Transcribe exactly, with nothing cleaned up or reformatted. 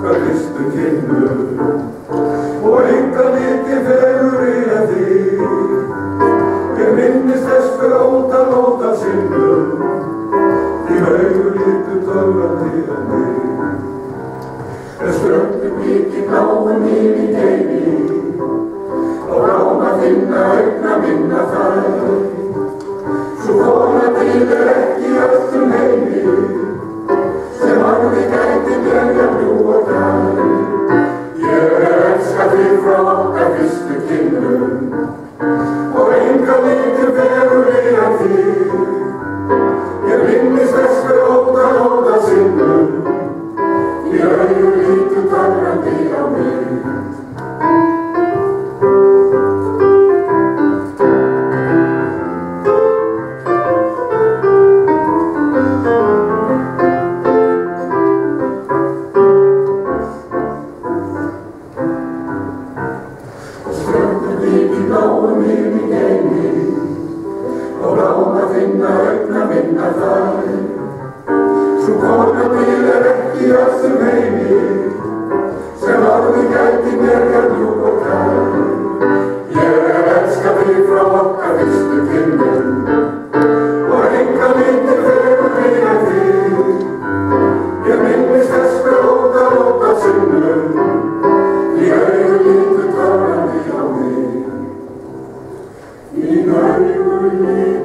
okkar fyrstu kynnu og enga liti fegurri en þig. Ég minnist þess hver ótal, ótal sinnum, þín augu litu töfrandi á mig. En ströndum líki bláum mín í geimi, á bláma þinna augna minna þar. Sú kona til er ekki öllum heimi, sem aldrei gæti mér jafn ljúf og glær. Ég elska þig frá okkar fyrstu kynnum, og enga liti fegurri en þig. Ég minnist þess hver ótal, ótal sinnum, því augu litu töfrandi á mig. Ströndum líki bláum mín í geimi, og bláma þinna augna minna þar. Sú kona til er ekki öllum heimi, sem aldrei gæti mér jafn ljúf og glær. Ég elska þig frá okkar fyrstu kynnum, og enga liti fegurri en þig. Ég minnist þess hver ótal, ótal sinnum, því augu litu töfrandi á mig. Þín augu litu